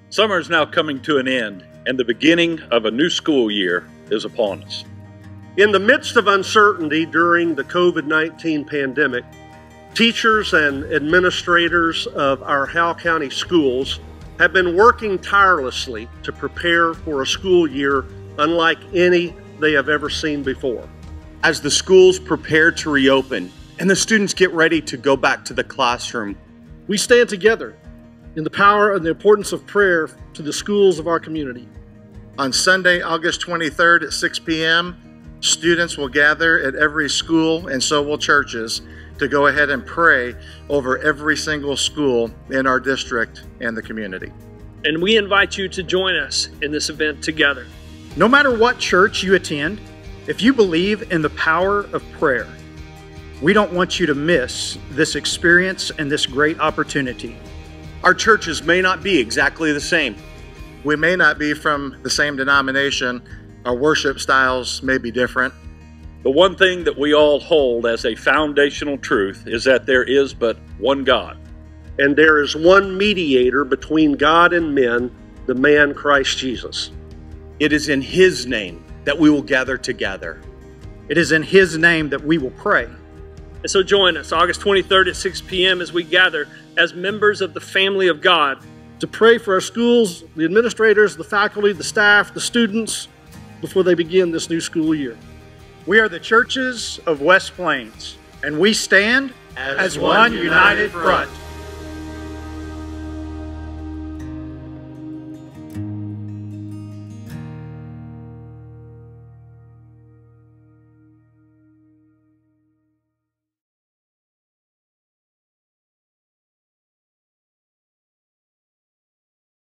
Summer is now coming to an end, and the beginning of a new school year is upon us. In the midst of uncertainty during the COVID-19 pandemic, teachers and administrators of our Howell County schools have been working tirelessly to prepare for a school year unlike any they have ever seen before. As the schools prepare to reopen and the students get ready to go back to the classroom, we stand together in the power and the importance of prayer to the schools of our community. On Sunday, August 23rd at 6 p.m., students will gather at every school, and so will churches, to go ahead and pray over every single school in our district and the community. And we invite you to join us in this event together. No matter what church you attend, if you believe in the power of prayer, we don't want you to miss this experience and this great opportunity. our churches may not be exactly the same. We may not be from the same denomination. Our worship styles may be different. The one thing that we all hold as a foundational truth is that there is but one God. And there is one mediator between God and men, the man Christ Jesus. It is in His name that we will gather together. It is in His name that we will pray. And so join us August 23rd at 6 p.m. as we gather as members of the family of God to pray for our schools, the administrators, the faculty, the staff, the students, before they begin this new school year. We are the churches of West Plains, and we stand as one united front.